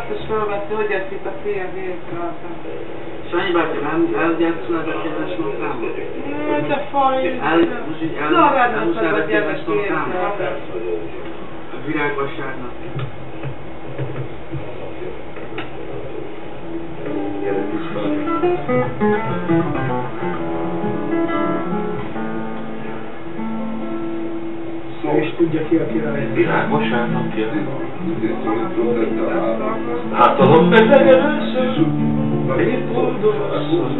basszus felveszi, hogy eszik a fél rajta. Sanyi bátyám, elgyártszulát a kedves munkámot? De faj! Elhúztál a kedves munkámot? A virágvasárnak. Ő is tudja ki a király. Virágvasárnapja. Láttalom meg legelőször, egy boldog asszony.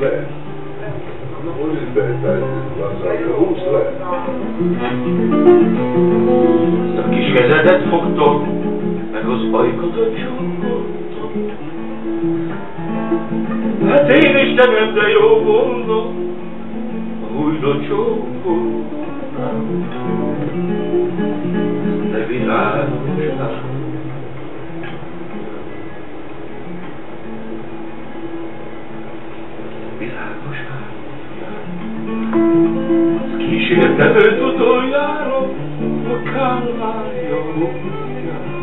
A kis kezedet fogtam, meg az ajkadat csókoltam. Hát én is nem, de jó volna, újra csókoltam. De világosság. Világosság. Kísértem őt utoljára a Kálvária útján.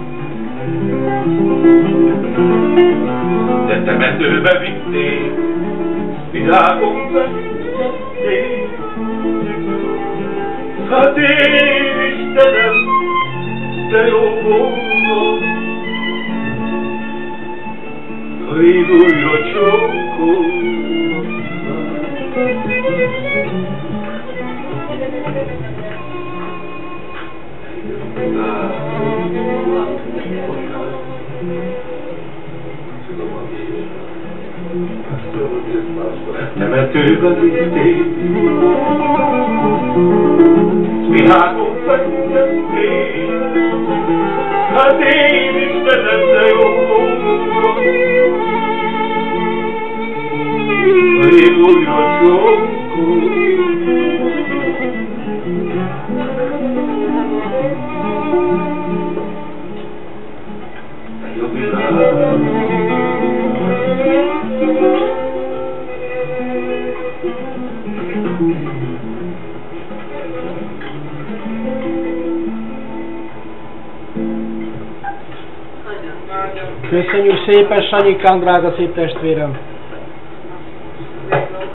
De temetőbe vitték, világon vettették. Hát én Istenem, de jó volna, ha én újra csókoltam. Temetőbe vitték, világon fektették, hát én Istenem, de jó volna, ha én újra csókoltam. Jó világ. Köszönjük szépen, Sanyikám, drága szép testvérem!